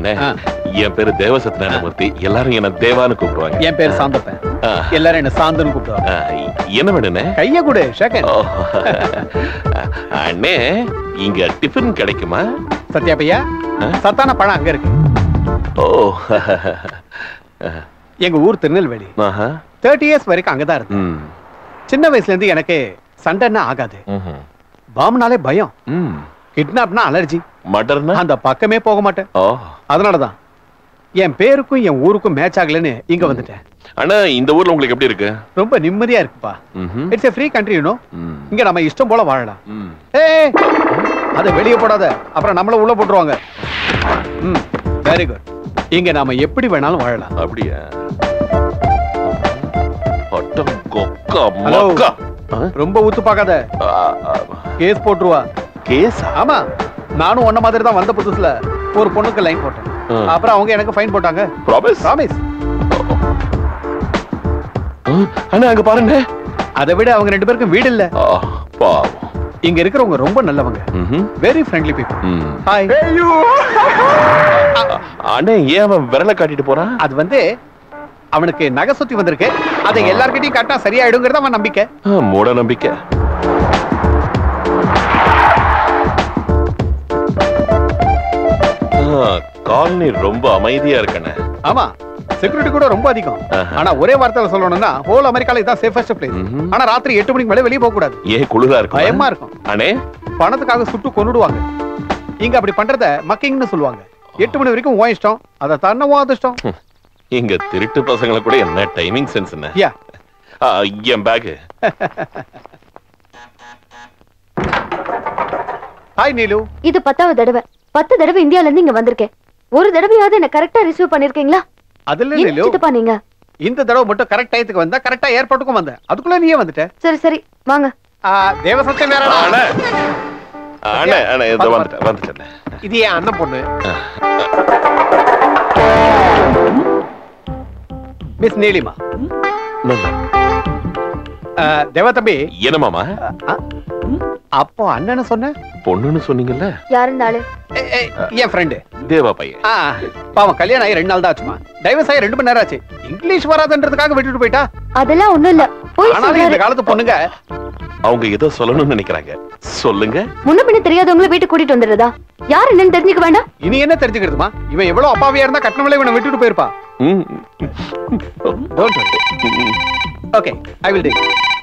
அண்ணே, என் பேரு தேவசத்யநாராயணமூர்த்தி. எல்லாரும் என்ன தேவான்னு கூப்பிடுவாங்க. என் பேரு சாந்தப்பன். எல்லாரும் என்ன சாந்தன்னு கூப்பிடுவாங்க. என்ன வேணுண்ணே? கைய கொடு. அண்ணே, இங்க டிஃபன் கிடைக்குமா? சத்யா பையா, சத்தான பழம் அங்க இருக்கு. ஓ, எங்க ஊர் திருநெல்வேலி. 30 years வரைக்கும் அங்கதான் இருக்கு. சின்ன வயசுல இருந்து எனக்கு சண்டைன்னா ஆகாது. பாம்னாலே பயம். கிட்னாப்னா அலர்ஜி. மர்டர்னா அந்த பக்கமே போக மாட்டேன். அதனாலதான் என் பேருக்கும் என் ஊருக்கும் மேட்ச் ஆகலன்னு இங்க வந்துட்டேன். அண்ணா, இந்த ஊர்ல உங்களுக்கு எப்படி இருக்கு? ரொம்ப நிம்மதியா இருக்குப்பா. It's a free country, you know. இங்க நம்ம இஷ்டம் போல வாழலாம். அத வெளிய போடாத, அப்புறம் நம்மள உள்ள போட்டுருவாங்க. Very good. இங்க நாம எப்படி வேணாலும் வாழலாம். அப்படியே. ரொம்ப ஊத்து பாக்காத, கேஸ் போட்டுருவா. கேஸ்? ஆமா, நானும் ஒன்ன மாதிரி தான் வந்த புதுசுல ஒரு பொண்ணுக்கு லைன் போட்டேன். அப்புறம் அவங்க எனக்கு ஃபைன் போட்டாங்க. ப்ராமிஸ்? ப்ராமிஸ். அண்ணா, அங்க பாருங்க. அதை விட அவங்க ரெண்டு பேருக்கும் வீடு இல்ல. பாவம். இங்க இருக்கிறவங்க ரொம்ப நல்லவங்க. Very friendly people. ஹாய். அண்ணே, ஏன் அவன் விரல காட்டிட்டு போறான்? அது வந்து அவனுக்கு நகை சுத்தி வந்திருக்கு. அதை எல்லார்கிட்டயும் காட்டினா சரியாயிடுங்கிறது அவன் நம்பிக்கை. மூட நம்பிக்கை. காலனி ரொம்ப அமைதியா இருக்கண்ணே. ஆமா, செக்யூரிட்டி கூட ரொம்ப அதிகம். ஆனா ஒரே வார்த்தையில சொல்லணும்னா ஹோல் அமெரிக்கால இதான் சேஃபஸ்ட் பிளேஸ். ஆனா ராத்திரி 8 மணிக்கு மேல வெளிய போக கூடாது. ஏன் குளிரா இருக்கும்? பயமா இருக்கும். அண்ணே, பணத்துக்காக சுட்டு கொன்னுடுவாங்க. இங்க அப்படி பண்றத மக்கிங்னு சொல்லுவாங்க. 8 மணி வரைக்கும் உன் இஷ்டம், அத தான உன் அதிர்ஷ்டம். இங்க திருட்டு பசங்கள கூட என்ன டைமிங் சென்ஸ் என்ன? யா. என் பேக். ஹாய் நீலு. இது 10வது தடவை. 10 தடவை இந்தியால இருந்து இங்க வந்திருக்கேன். ஒரு தடவையாவது என்ன கரெக்ட்டா ரிசீவ் பண்ணிருக்கீங்களா? அதுல நீலு, சித்தப்பா நீங்க இந்த தடவை மட்டும் கரெக்ட் டைத்துக்கு வந்தா, கரெக்ட்டா ஏர்போர்ட்டுக்கு வந்த. அதுக்குள்ள நீயே வந்துட்ட. சரி சரி வாங்க. தேவசத்யன் வேற. அண்ணே இதோ வந்துட்டேன். இது ஏன் அண்ணன் பொண்ணு? மிஸ் நீலிமா. தேவா தம்பி. என்ன மாமா? அப்போ அண்ணன்னு சொன்ன, பொண்ணுன்னு சொன்னீங்கல்ல? யாரு நாளு? என் ஃப்ரெண்டு தேவா பையன். பாவம், கல்யாணம் ஆகி 2 நாள் தான் ஆச்சுமா. டைவர்ஸ் ஆகி 2 மணி நேரம் ஆச்சு. இங்கிலீஷ் வராதுன்றதுக்காக விட்டுட்டு போயிட்டா. அதெல்லாம் ஒண்ணும் இல்ல. ஆனாலும் இந்த காலத்து பொண்ணுங்க அவங்க ஏதோ சொல்லணும்னு நினைக்கிறாங்க. சொல்லுங்க. முன்ன பின்ன தெரியாதவங்கள வீட்டுக்கு கூட்டிட்டு வந்துடுறதா? யார் என்னன்னு தெரிஞ்சுக்க வேண்டாம்? இனி என்ன தெரிஞ்சுக்கிறதுமா? இவன் எவ்வளவு அப்பாவியா இருந்தா கட்டணங்களே இவனை விட்டுட்டு போயிருப்பா. Don't worry. Okay, I will do.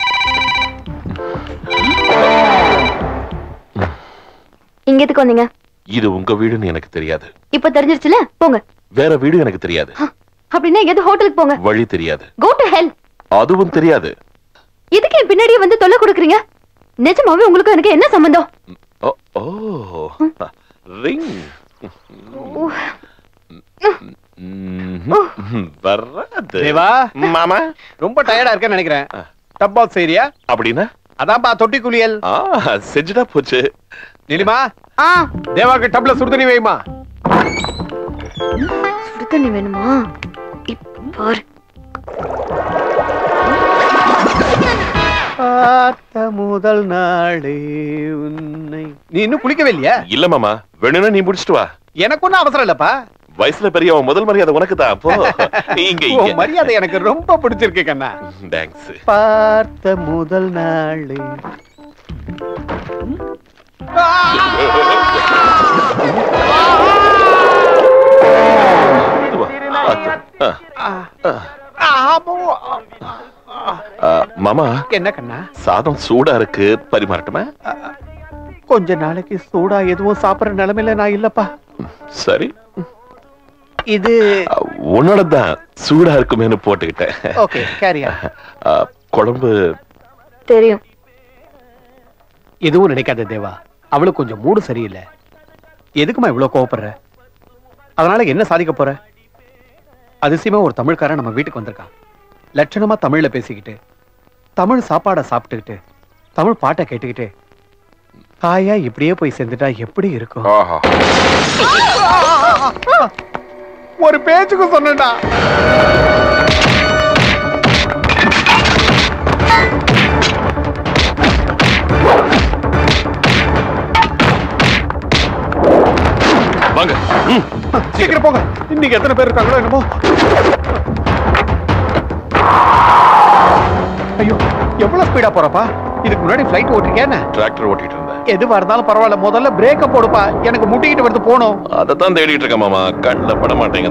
இங்க எதுக்கு வந்தீங்க? இது உங்க வீடுன்னு எனக்கு தெரியாது. இப்ப தெரிஞ்சிருச்சுல, போங்க. வேற வீடு எனக்கு தெரியாது. அப்படின்னா எது ஹோட்டலுக்கு போங்க. வழி தெரியாது. Go to hell. அதுவும் தெரியாது. இதுக்கு பின்னாடியே வந்து தொல்லை கொடுக்குறீங்க? நிஜமாவே உங்களுக்கு எனக்கு என்ன சம்பந்தம்? ரிங். தேவா மாமா, ரொம்ப டயர்டா இருக்கேன்னு நினைக்கிறேன். டப் பாக்ஸ் ஏரியா அப்படின்னா? அதான்ப்பா தொட்டி குளியல். செஞ்சுட்டா போச்சு. நீலிமா, தேவாக்கு டப்ல சுடுதண்ணி வைமா. சுடுதண்ணி வேணுமா? இப்ப பாரு. முதல் நாளே உன்னை. நீ இன்னும் குளிக்கவே இல்லையா? இல்ல மாமா, வேணும்னா நீ முடிச்சிட்டு வா. எனக்கு ஒன்னும் அவசரம் இல்லப்பா. வயசுல பெரியவன், முதல் மரியாதை உனக்கு தான். அப்போ இங்க மரியாதை எனக்கு ரொம்ப பிடிச்சிருக்கு கண்ணா. தேங்க்ஸ். பார்த்த முதல் நாளே. மாமா, என்ன கண்ணா? சாதம் சூடா இருக்கு, பரிமாறட்டுமா? கொஞ்ச நாளைக்கு சூடா எதுவும் சாப்பிடுற நிலைமையில நான் இல்லப்பா. சரி, இது உன்னோட தான் சூடா இருக்குமேனு போட்டுக்கிட்டேன். ஓகே, கேரியா. குழம்பு தெரியும். எதுவும் நினைக்காத தேவா. அவளுக்கு கொஞ்சம் மூடு சரியில்லை. எதுக்குமா இவ்வளவு கோவப்படுற? அதனால என்ன சாதிக்க போற? அதிசயமா ஒரு தமிழ்காரன் நம்ம வீட்டுக்கு வந்திருக்கான். லட்சணமா தமிழ்ல பேசிக்கிட்டு, தமிழ் சாப்பாட சாப்பிட்டுக்கிட்டு, தமிழ் பாட்டை கேட்டுக்கிட்டு, காயா இப்படியே போய் சேர்ந்துட்டா எப்படி இருக்கும்? ஒரு பேச்சுக்கு சொன்னடா. வாங்க. சீக்கிரம் போங்க. இன்னைக்கு எத்தனை பேர் இருக்காங்களோ என்னமோ. ஐயோ, எவ்வளவு ஸ்பீடா போறப்பா? இதுக்கு முன்னாடி ஃளைட் ஓட்டிருக்கேன். டிராக்டர் ஓட்டிட்டு இருந்தேன். எதுவா இருந்தாலும் பரவாயில்ல, முதல்ல பிரேக்க போடுப்பா. எனக்கு முட்டிக்கிட்டு வந்து போகணும். அதத்தான் தேடிட்டு இருக்கேன் மாமா. கண்ணுல பட மாட்டேங்க.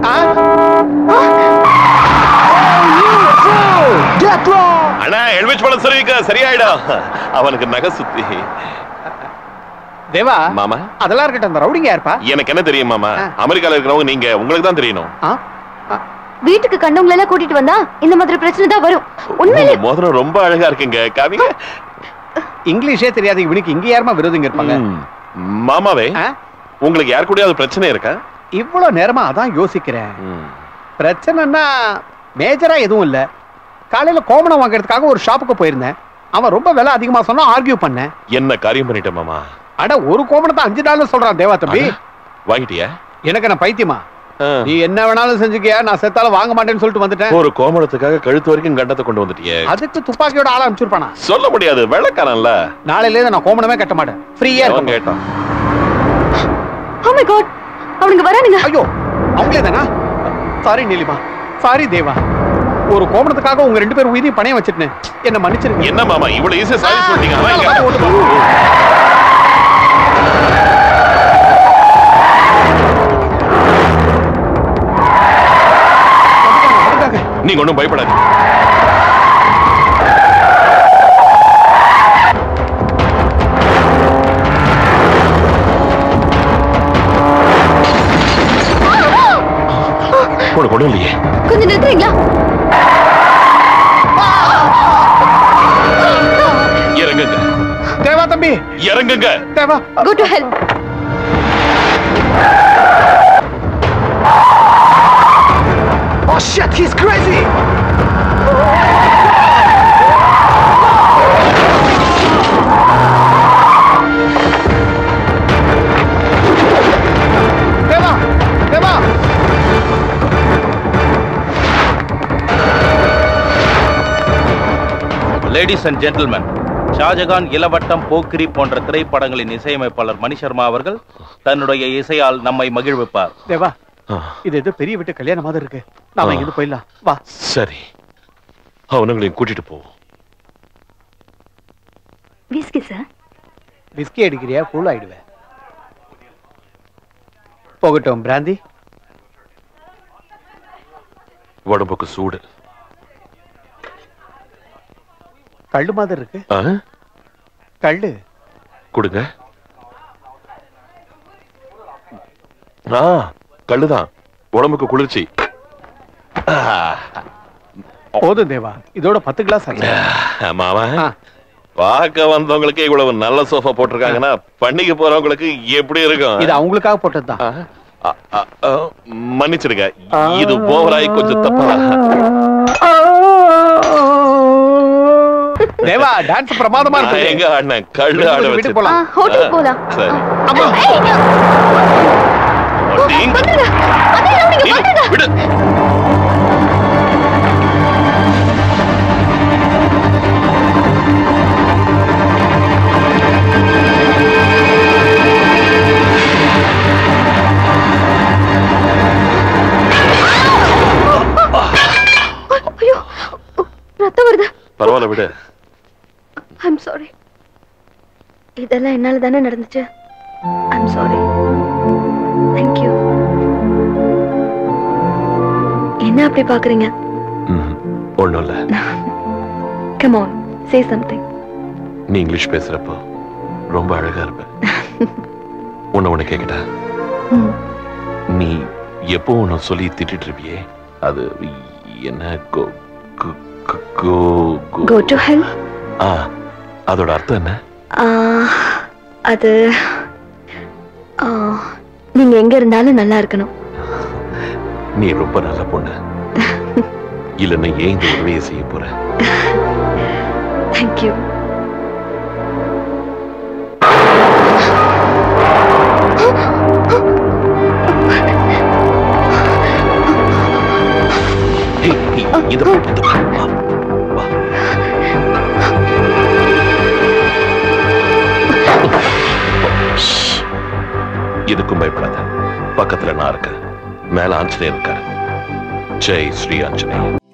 அண்ணா ஹெல்மெட் போட சொல்லிருக்க, சரியாயிடும். அவனுக்கு நகை சுத்தி. தேவா மாமா, அதெல்லாம் இருக்கட்டும். அந்த ரவுடிங்க யாருப்பா? எனக்கு என்ன தெரியும் மாமா? அமெரிக்கால இருக்கிறவங்க நீங்க, உங்களுக்கு தான் தெரியணும். வீட்டுக்கு கண்டவங்களை எல்லாம் கூட்டிட்டு வந்தா இந்த மாதிரி பிரச்சனை தான் வரும். உண்மையிலே மோதிரம் ரொம்ப அழகா இருக்குங்க. காவிங்க. இங்கிலீஷே தெரியாது இவனுக்கு. இங்க யாருமா விரோதிங்க இருப்பாங்க? மாமாவே, உங்களுக்கு யார் கூடயாவது பிரச்சனை இருக்கா? இவ்வளவு நேரமா அதான் யோசிக்கிறேன். பிரச்சனைன்னா மேஜரா எதுவும் இல்ல. காலையில கோமணம் வாங்குறதுக்காக ஒரு ஷாப்புக்கு போயிருந்தேன். அவன் ரொம்ப விலை அதிகமா சொன்னா ஆர்கியூ பண்ணேன். என்ன காரியம் பண்ணிட்ட மாமா? அட, ஒரு கோமணத்தை $5 சொல்றான் தேவா தம்பி. வாங்கிட்டியா? எனக்கு நான் பைத்தியமா? நீ என்ன வேணாலும் செஞ்சுக்கியா, நான் செத்தாலும் வாங்க மாட்டேன்னு சொல்லிட்டு வந்துட்டேன். ஒரு கோமணத்துக்காக கழுத்து வரைக்கும் கண்டத்தை கொண்டு வந்துட்டியே. அதுக்கு துப்பாக்கியோட ஆள அனுப்பிச்சிருப்பானா? சொல்ல முடியாது, வெள்ளக்காரன்ல. நாளையில இருந்து நான் கோமணமே கட்ட மாட்டேன். ஃப்ரீயா இருக்கும். கேட்டான். Oh my god, அவனுங்க வரானுங்க. ஐயோ, அவங்களே தானா? Sorry Neelima, sorry Deva. ஒரு கோமணத்துக்காக உங்க 2 பேர் உயிரையும் பணையம் வச்சிட்டேன். என்ன மன்னிச்சிருங்க. என்ன மாமா இவ்வளவு ஈஸியா சாரி சொல்லிட்டீங்க? நீங்க ஒண்ணும் பயப்படாது. கொண்டு இல்லையே. கொஞ்சம் நிறுத்துறீங்களா? இறங்குங்க தேவா தம்பி, இறங்குங்க. தேவா, go to hell. oh shit, he's crazy. Deva, Deva. Ladies and gentlemen, Shahjahan, இளவட்டம், போக்கிரி போன்ற திரைப்படங்களின் இசையமைப்பாளர் மணி சர்மா அவர்கள் தன்னுடைய இசையால் நம்மை மகிழ்விப்பார். தேவா, இது ஏதோ பெரிய வீட்டு கல்யாணம் மாதிரி இருக்கு. நாம இங்க போயிடலாம் வா. சரி, அவனுங்களையும் கூட்டிட்டு போ. Whisky sir. விஸ்கி அடிக்கிறியா? கூல் ஆயிடுவேன். போகட்டும். பிராந்தி? உடம்புக்கு சூடு. கள்ளு மாதிரி இருக்கு. கள்ளு கொடுங்க. கள்ளுதான், உடம்புக்கு குளிர்ச்சி. போதும் தேவா, இதோட 10 கிளாஸ் ஆச்சு. மாமா, பார்க்க வந்தவங்களுக்கு இவ்வளவு நல்ல சோஃபா போட்டிருக்காங்கன்னா பண்ணிக்க போறவங்களுக்கு எப்படி இருக்கும்? இது அவங்களுக்காக போட்டதுதான். மன்னிச்சிருங்க, இது ஓவராய் கொஞ்சம் தப்பா. தேவா, டான்ஸ் பிரமாதமா இருக்கு. எங்க அண்ணன் கள்ளு ஆட வச்சு போலாம். ஹோட்டல் போலாம். சரி. அம்மா, விடு. ஐயோ, ரத்தம் வருது. பரவாயில்ல, விடு. I'm sorry. இதெல்லாம் என்னால தானே நடந்துச்சு. I'm sorry. Thank you. என்ன அப்படி பாக்குறீங்க? ஒண்ணும் இல்ல. Come on, say something. நீ இங்கிலீஷ் பேசுறப்போ ரொம்ப அழகா இருப்ப. ஒண்ணு கேக்கட்டா? நீ எப்போ ஒன்னு சொல்லி திட்டிட்டு இருப்பியே, அது என்ன? Go to hell. அதோட அர்த்தம் என்ன? அது நீங்க எங்க இருந்தாலும் நல்லா இருக்கணும். நீ ரொம்ப நல்ல பொண்ணு. இல்லன்னா ஏன் இந்த உதவியை செய்ய போற? Thank you. இதுக்கும் பயப்படாத, பக்கத்துல நான் இருக்கேன். மேல ஆஞ்சநேயர் இருக்காரு. ஜெய் ஸ்ரீ ஆஞ்சநேயர்.